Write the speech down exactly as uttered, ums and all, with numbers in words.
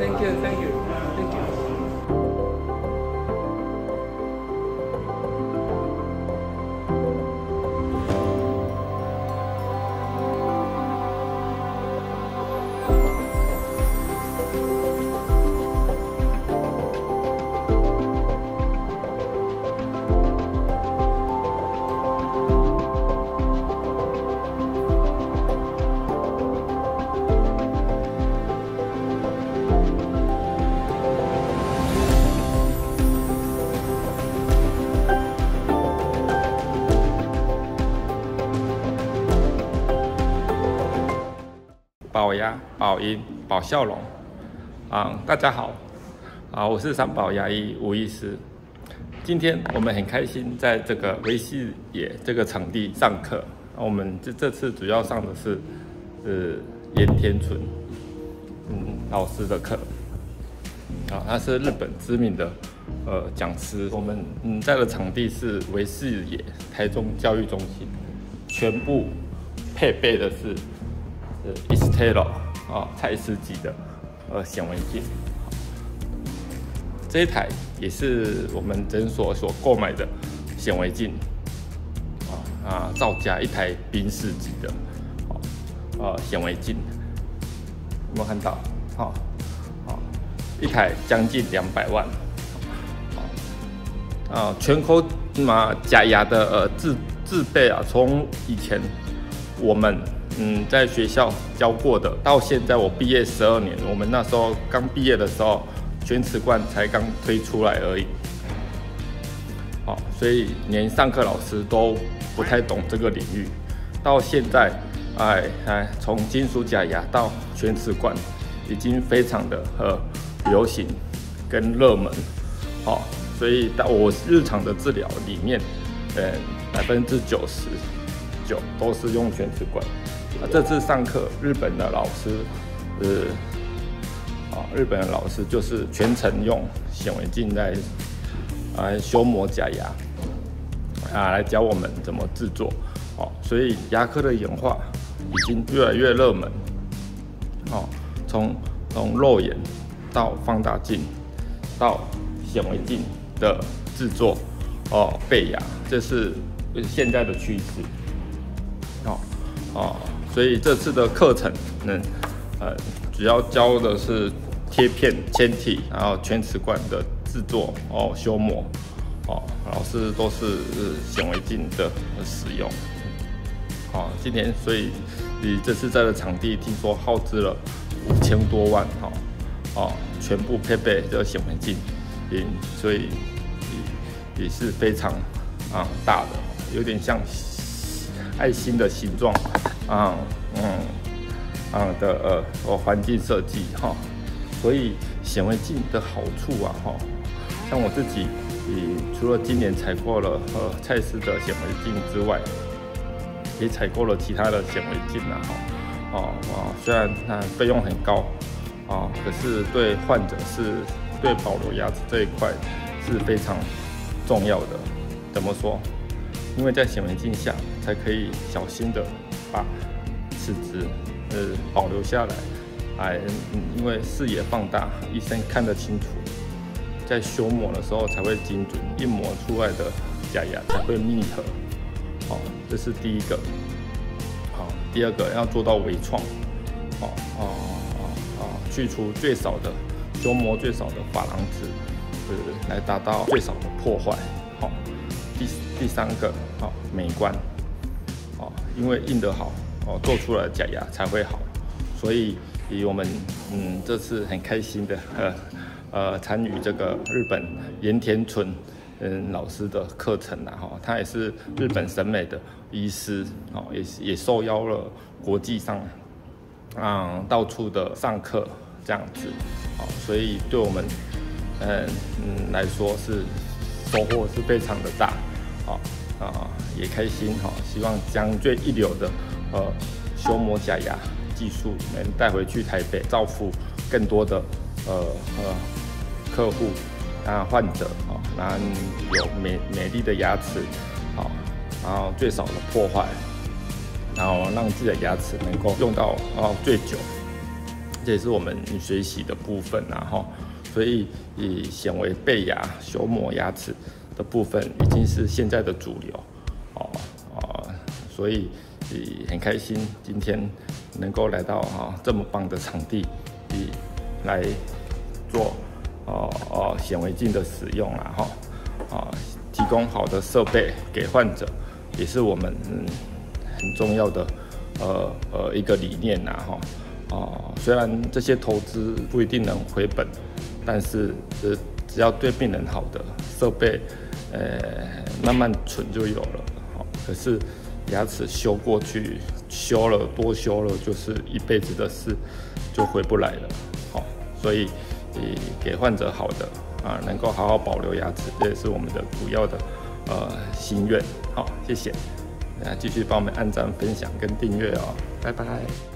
Thank you, thank you, thank you. 保牙、保音、保笑容啊！大家好啊，我是三宝牙医吴医师。今天我们很开心在这个维系野这个场地上课。我们这这次主要上的是呃盐田纯嗯老师的课啊，他是日本知名的呃讲师。我们嗯在的场地是维系野台中教育中心，全部配备的是。呃 Estero 啊，蔡司级的呃显微镜，这一台也是我们诊所所购买的显微镜，啊啊，造价一台宾士级的，呃显微镜，有没有看到？好、哦，好、哦，一台将近两百万，啊、哦，全口嘛假牙的呃制制备啊，从以前我们。嗯，在学校教过的，到现在我毕业十二年，我们那时候刚毕业的时候，全瓷冠才刚推出来而已。好、哦，所以连上课老师都不太懂这个领域。到现在，哎哎，从金属假牙到全瓷冠，已经非常的呃流行跟热门。好、哦，所以到我日常的治疗里面，呃，百分之九十九都是用全瓷冠。啊，这次上课，日本的老师，呃，啊，日本的老师就是全程用显微镜来，来修磨假牙，啊，来教我们怎么制作。哦，所以牙科的演化已经越来越热门。哦，从从肉眼到放大镜，到显微镜的制作，哦，备牙，这是现在的趋势。哦，哦。所以这次的课程呢，呃，主要教的是贴片、嵌体，然后全瓷冠的制作哦、修磨哦，老师都是显微镜的使用。好、哦，今年所以你这次在的场地听说耗资了五千多万哈、哦，哦，全部配备这个显微镜，嗯，所以也也是非常啊大的，有点像爱心的形状。啊，嗯，啊的呃环境设计哈，所以显微镜的好处啊哈，像我自己，嗯，除了今年采购了呃蔡司的显微镜之外，也采购了其他的显微镜啊哈，哦哦，虽然它费用很高啊，可是对患者是对保留牙齿这一块是非常重要的。怎么说？因为在显微镜下才可以小心的把齿质呃保留下来，哎，因为视野放大，医生看得清楚，在修磨的时候才会精准，一磨出来的假牙才会密合。好、哦，这是第一个。好、哦，第二个要做到微创，哦哦哦哦，去除最少的修磨最少的珐琅质，呃，来达到最少的破坏。好、哦，第第三个，好、哦、美观。哦，因为印得好，哦，做出来的假牙才会好，所以以我们嗯这次很开心的呃呃参与这个日本盐田纯嗯老师的课程啊，哈、哦，他也是日本审美的医师，哦，也也受邀了国际上啊、嗯、到处的上课这样子，哦，所以对我们嗯嗯来说是收获是非常的大，哦。啊，也开心哈！希望将最一流的呃修磨假牙技术能带回去台北，造福更多的呃呃客户啊患者啊，然后有美美丽的牙齿，好，然后最少的破坏，然后让自己的牙齿能够用到啊最久。 这也是我们学习的部分啊哈。所以以显微贝牙修磨牙齿的部分已经是现在的主流哦哦，所以很开心今天能够来到啊这么棒的场地，来做哦哦显微镜的使用啦哈啊，提供好的设备给患者，也是我们嗯很重要的呃呃一个理念呐哈哦，虽然这些投资不一定能回本。但是，呃，只要对病人好的设备，呃，慢慢存就有了。好，可是牙齿修过去，修了多修了，就是一辈子的事，就回不来了。好，所以，给患者好的啊，能够好好保留牙齿，这也是我们的主要的呃心愿。好，谢谢，大家继续帮我们按赞、分享跟订阅哦，拜拜。